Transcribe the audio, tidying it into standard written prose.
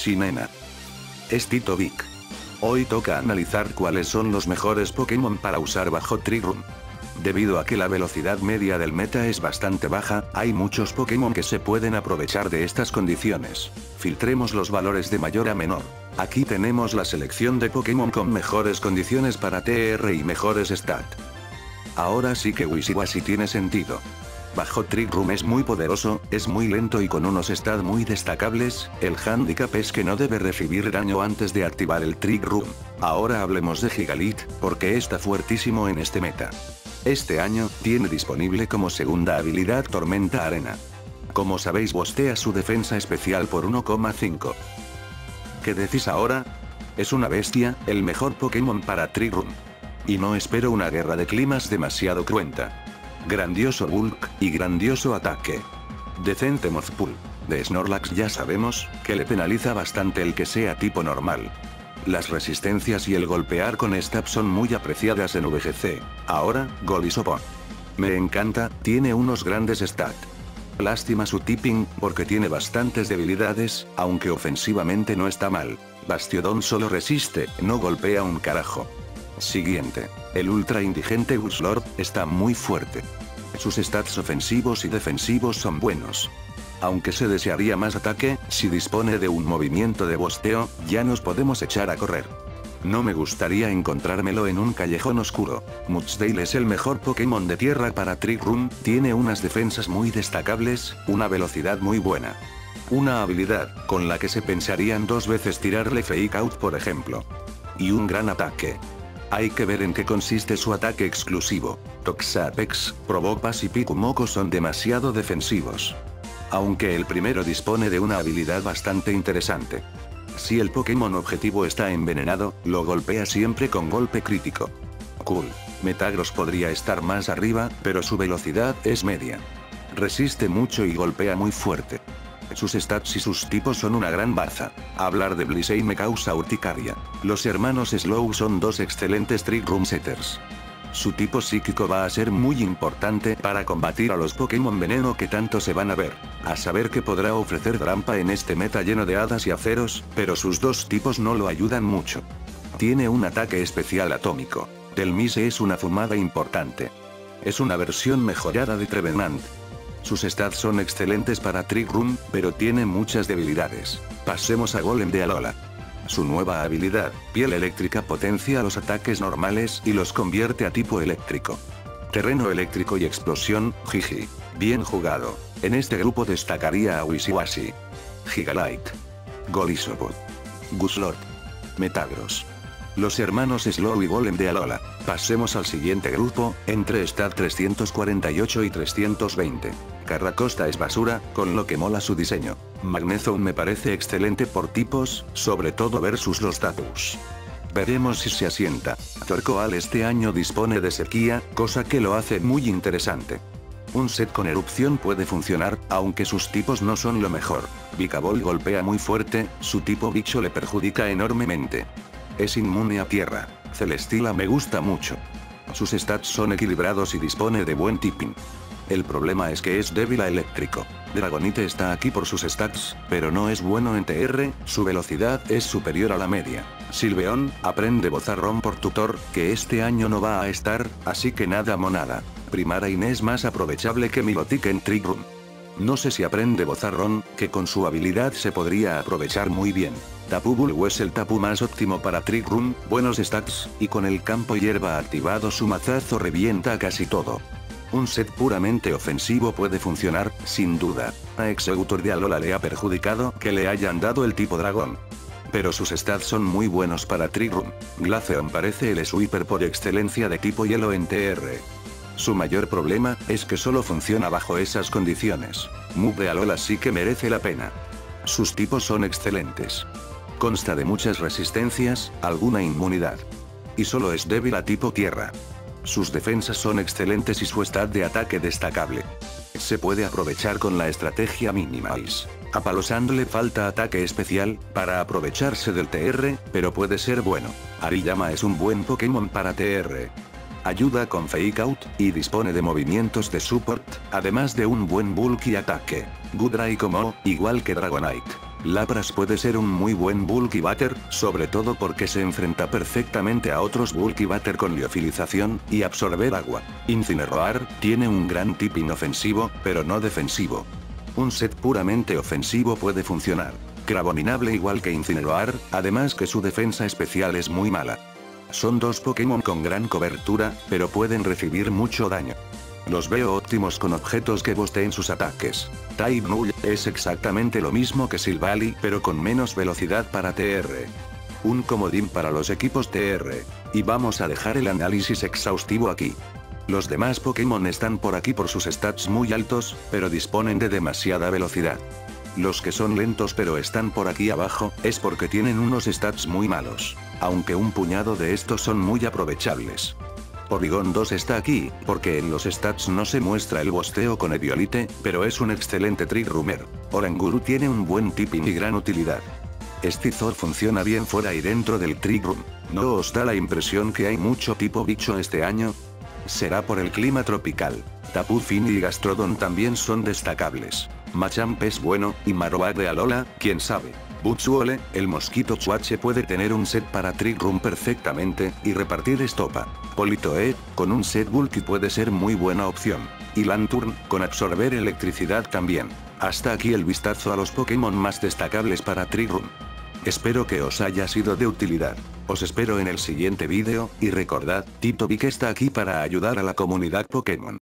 sí nena. Es Tito Vic. Hoy toca analizar cuáles son los mejores Pokémon para usar bajo Trick Room. Debido a que la velocidad media del meta es bastante baja, hay muchos Pokémon que se pueden aprovechar de estas condiciones. Filtremos los valores de mayor a menor. Aquí tenemos la selección de Pokémon con mejores condiciones para TR y mejores stat. Ahora sí que Wishiwashi tiene sentido. Bajo Trick Room es muy poderoso, es muy lento y con unos stats muy destacables. El handicap es que no debe recibir daño antes de activar el Trick Room. Ahora hablemos de Gigalith, porque está fuertísimo en este meta. Este año, tiene disponible como segunda habilidad Tormenta Arena. Como sabéis, bostea su defensa especial por 1,5. ¿Qué decís ahora? Es una bestia, el mejor Pokémon para Trick Room. Y no espero una guerra de climas demasiado cruenta. Grandioso bulk, y grandioso ataque. Decente Mothpool. De Snorlax ya sabemos, que le penaliza bastante el que sea tipo normal. Las resistencias y el golpear con stab son muy apreciadas en VGC. Ahora, Golisopon. Me encanta, tiene unos grandes stats. Lástima su tipping, porque tiene bastantes debilidades, aunque ofensivamente no está mal. Bastiodon solo resiste, no golpea un carajo. Siguiente. El ultra indigente Guslord, está muy fuerte. Sus stats ofensivos y defensivos son buenos. Aunque se desearía más ataque, si dispone de un movimiento de bosteo, ya nos podemos echar a correr. No me gustaría encontrármelo en un callejón oscuro. Mudsdale es el mejor Pokémon de tierra para Trick Room, tiene unas defensas muy destacables, una velocidad muy buena. Una habilidad, con la que se pensarían dos veces tirarle Fake Out por ejemplo. Y un gran ataque. Hay que ver en qué consiste su ataque exclusivo. Toxapex, Probopass y Pikumoco son demasiado defensivos. Aunque el primero dispone de una habilidad bastante interesante. Si el Pokémon objetivo está envenenado, lo golpea siempre con golpe crítico. Cool. Metagross podría estar más arriba, pero su velocidad es media. Resiste mucho y golpea muy fuerte. Sus stats y sus tipos son una gran baza. Hablar de Blissey me causa urticaria. Los hermanos Slow son dos excelentes Trick Room setters. Su tipo psíquico va a ser muy importante para combatir a los Pokémon veneno que tanto se van a ver. A saber que podrá ofrecer Drampa en este meta lleno de hadas y aceros, pero sus dos tipos no lo ayudan mucho. Tiene un ataque especial atómico. Delmise es una fumada importante. Es una versión mejorada de Trevenant. Sus stats son excelentes para Trick Room, pero tiene muchas debilidades. Pasemos a Golem de Alola. Su nueva habilidad, piel eléctrica, potencia los ataques normales y los convierte a tipo eléctrico. Terreno eléctrico y explosión, jiji. Bien jugado. En este grupo destacaría a Wishiwashi, Gigalith, Golisopod, Guslord, Metagross. Los hermanos Slow y Golem de Alola. Pasemos al siguiente grupo, entre stat 348 y 320. Carracosta es basura, con lo que mola su diseño. Magnezone me parece excelente por tipos, sobre todo versus los Tatus. Veremos si se asienta. Torkoal este año dispone de sequía, cosa que lo hace muy interesante. Un set con erupción puede funcionar, aunque sus tipos no son lo mejor. Vikavolt golpea muy fuerte, su tipo bicho le perjudica enormemente. Es inmune a tierra. Celesteela me gusta mucho. Sus stats son equilibrados y dispone de buen tipping. El problema es que es débil a eléctrico. Dragonite está aquí por sus stats, pero no es bueno en TR, su velocidad es superior a la media. Silveon, aprende Bozarrón por tutor, que este año no va a estar, así que nada monada. Primarain es más aprovechable que Milotic en Trick Room. No sé si aprende Bozarrón, que con su habilidad se podría aprovechar muy bien. Tapu Bulu es el Tapu más óptimo para Trick Room, buenos stats, y con el campo hierba activado su mazazo revienta casi todo. Un set puramente ofensivo puede funcionar, sin duda. A Executor de Alola le ha perjudicado que le hayan dado el tipo dragón. Pero sus stats son muy buenos para Trick Room. Glaceon parece el sweeper por excelencia de tipo hielo en TR. Su mayor problema es que solo funciona bajo esas condiciones. Move de Alola sí que merece la pena. Sus tipos son excelentes. Consta de muchas resistencias, alguna inmunidad. Y solo es débil a tipo tierra. Sus defensas son excelentes y su stat de ataque destacable. Se puede aprovechar con la estrategia Minimize. A Palossand le falta ataque especial, para aprovecharse del TR, pero puede ser bueno. Hariyama es un buen Pokémon para TR. Ayuda con Fake Out, y dispone de movimientos de support, además de un buen bulk y ataque. Goodray como, igual que Dragonite. Lapras puede ser un muy buen Bulky Batter, sobre todo porque se enfrenta perfectamente a otros Bulky Batter con liofilización, y absorber agua. Incineroar, tiene un gran tip inofensivo, pero no defensivo. Un set puramente ofensivo puede funcionar. Crabominable igual que Incineroar, además que su defensa especial es muy mala. Son dos Pokémon con gran cobertura, pero pueden recibir mucho daño. Los veo óptimos con objetos que bosteen sus ataques. Type Null es exactamente lo mismo que Silvally, pero con menos velocidad para TR. Un comodín para los equipos TR. Y vamos a dejar el análisis exhaustivo aquí. Los demás Pokémon están por aquí por sus stats muy altos, pero disponen de demasiada velocidad. Los que son lentos pero están por aquí abajo, es porque tienen unos stats muy malos. Aunque un puñado de estos son muy aprovechables. Porygon 2 está aquí, porque en los stats no se muestra el bosteo con Eviolite, pero es un excelente Trick Roomer. Oranguru tiene un buen tipping y gran utilidad. Stizor funciona bien fuera y dentro del Trick Room. ¿No os da la impresión que hay mucho tipo bicho este año? Será por el clima tropical. Tapu Fini y Gastrodon también son destacables. Machamp es bueno, y Marowak de Alola, quién sabe. Butsuole, el mosquito Chuache puede tener un set para Trick Room perfectamente, y repartir estopa. Politoed, con un set bulky puede ser muy buena opción. Y Lanturn, con absorber electricidad también. Hasta aquí el vistazo a los Pokémon más destacables para Trick Room. Espero que os haya sido de utilidad. Os espero en el siguiente vídeo, y recordad, Tito Vic está aquí para ayudar a la comunidad Pokémon.